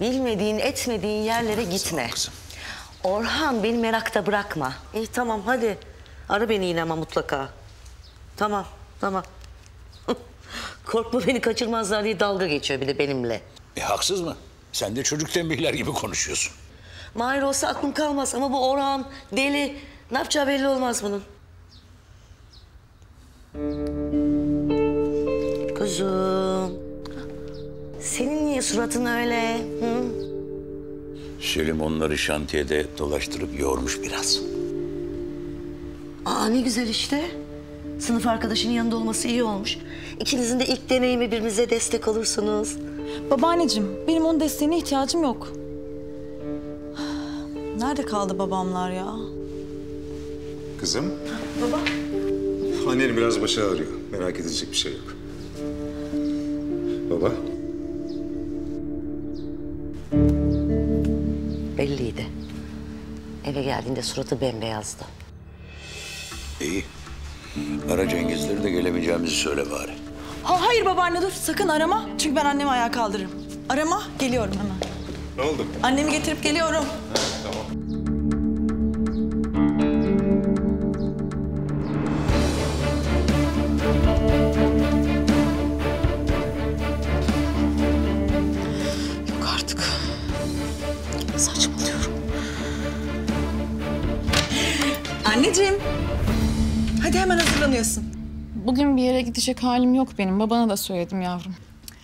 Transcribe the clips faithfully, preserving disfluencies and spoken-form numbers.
Bilmediğin, etmediğin yerlere gitme. Orhan, beni merakta bırakma. İyi tamam hadi. Ara beni yine ama mutlaka. Tamam, tamam. Korkma beni kaçırmazlar diye dalga geçiyor bir de benimle. E haksız mı? Sen de çocuk tembihler gibi konuşuyorsun. Mahir olsa aklım kalmaz ama bu Orhan deli. Ne yapacağı belli olmaz bunun. Kuzum. Senin niye suratın öyle? Hı? Selim onları şantiyede dolaştırıp yormuş biraz. Aa ne güzel işte. Sınıf arkadaşının yanında olması iyi olmuş. İkinizin de ilk deneyimi, birbirinize destek olursunuz. Babaanneciğim, benim onun desteğine ihtiyacım yok. Nerede kaldı babamlar ya? Kızım, Baba. annenin biraz başı ağrıyor. Merak edecek bir şey yok. Baba. Belliydi. Eve geldiğinde suratı bembeyazdı. İyi. Ara Cengizleri de gelemeyeceğimizi söyle bari. Ha, hayır babaanne dur, sakın arama. Çünkü ben annemi ayağa kaldırırım. Arama, geliyorum hemen. Ne oldu? Annemi getirip geliyorum. Evet, tamam. Yok artık. Saçmalıyorum. Anneciğim. Hadi hemen hazırlanıyorsun. Bugün bir yere gidecek halim yok benim. Babana da söyledim yavrum.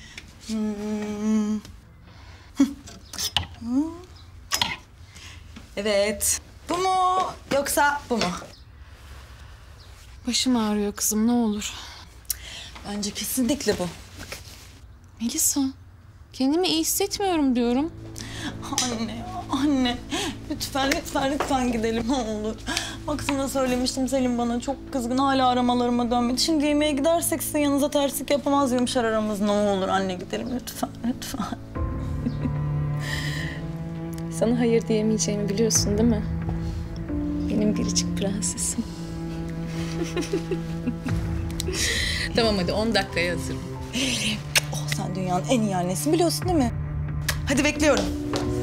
Hmm. Evet. Bu mu yoksa bu mu? Başım ağrıyor kızım, ne olur. Bence kesinlikle bu. Melisa, kendimi iyi hissetmiyorum diyorum. Anne ya, anne. Lütfen, lütfen, lütfen gidelim ne olur. Bak sana söylemiştim, Selim bana çok kızgın. Hala aramalarıma dönmedi. Şimdi yemeğe gidersek sizin yanınıza terslik yapamaz yumuşar aramız. Ne olur anne gidelim lütfen, lütfen. Sana hayır diyemeyeceğimi biliyorsun değil mi? Benim biricik prensesim. Tamam hadi on dakikaya hazırım. Oh sen dünyanın en iyi annesin biliyorsun değil mi? Hadi bekliyorum.